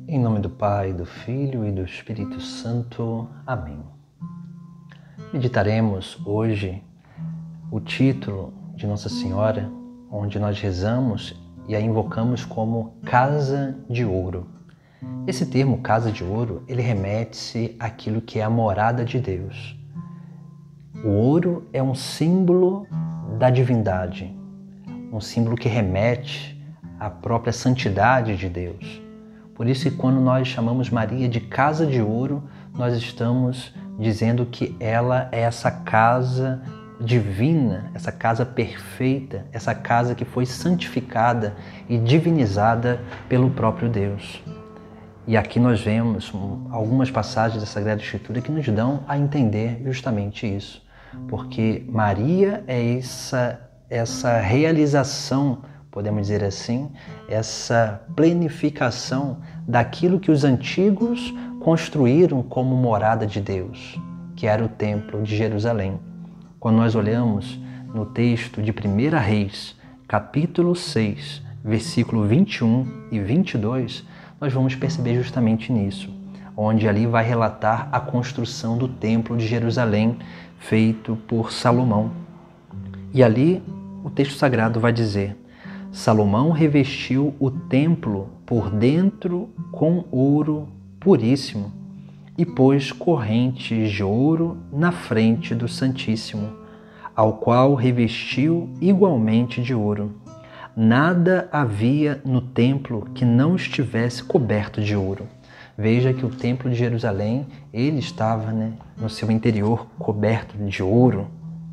Em nome do Pai, do Filho e do Espírito Santo. Amém. Meditaremos hoje o título de Nossa Senhora, onde nós rezamos e a invocamos como Casa de Ouro. Esse termo Casa de Ouro, ele remete-se àquilo que é a morada de Deus. O ouro é um símbolo da divindade, um símbolo que remete à própria santidade de Deus. Por isso que quando nós chamamos Maria de Casa de Ouro, nós estamos dizendo que ela é essa casa divina, essa casa perfeita, essa casa que foi santificada e divinizada pelo próprio Deus. E aqui nós vemos algumas passagens da Sagrada Escritura que nos dão a entender justamente isso. Porque Maria é essa realização, podemos dizer assim, essa plenificação daquilo que os antigos construíram como morada de Deus, que era o Templo de Jerusalém. Quando nós olhamos no texto de 1 Reis, capítulo 6, versículo 21 e 22, nós vamos perceber justamente nisso, onde ali vai relatar a construção do Templo de Jerusalém, feito por Salomão. E ali o texto sagrado vai dizer: Salomão revestiu o templo por dentro com ouro puríssimo e pôs correntes de ouro na frente do Santíssimo, ao qual revestiu igualmente de ouro. Nada havia no templo que não estivesse coberto de ouro. Veja que o templo de Jerusalém, ele estava, no seu interior coberto de ouro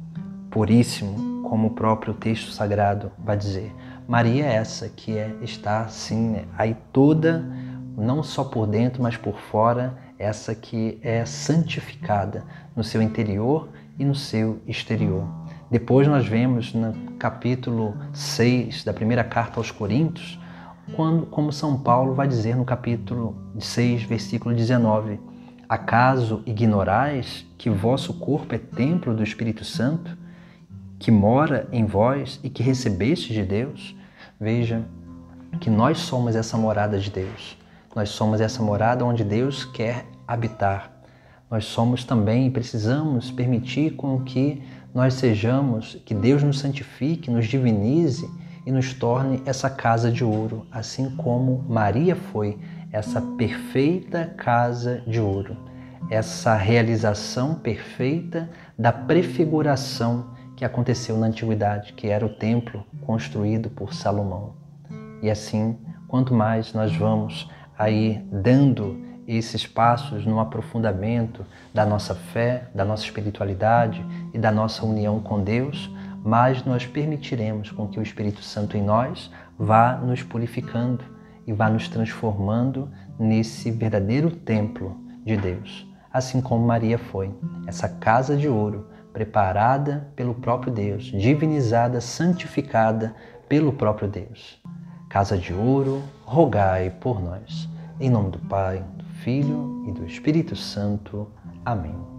puríssimo, como o próprio texto sagrado vai dizer. Maria é essa que está assim, aí toda, não só por dentro, mas por fora, essa que é santificada no seu interior e no seu exterior. Depois nós vemos no capítulo 6 da primeira carta aos Coríntios, como São Paulo vai dizer no capítulo 6, versículo 19: Acaso ignorais que vosso corpo é templo do Espírito Santo, que mora em vós e que recebeste de Deus? Veja que nós somos essa morada de Deus. Nós somos essa morada onde Deus quer habitar. Nós somos também e precisamos permitir com que nós sejamos, que Deus nos santifique, nos divinize e nos torne essa casa de ouro, assim como Maria foi essa perfeita casa de ouro, essa realização perfeita da prefiguração que aconteceu na antiguidade, que era o templo construído por Salomão. E assim, quanto mais nós vamos aí dando esses passos no aprofundamento da nossa fé, da nossa espiritualidade e da nossa união com Deus, mais nós permitiremos com que o Espírito Santo em nós vá nos purificando e vá nos transformando nesse verdadeiro templo de Deus. Assim como Maria foi, essa casa de ouro, preparada pelo próprio Deus, divinizada, santificada pelo próprio Deus. Casa de ouro, rogai por nós. Em nome do Pai, do Filho e do Espírito Santo. Amém.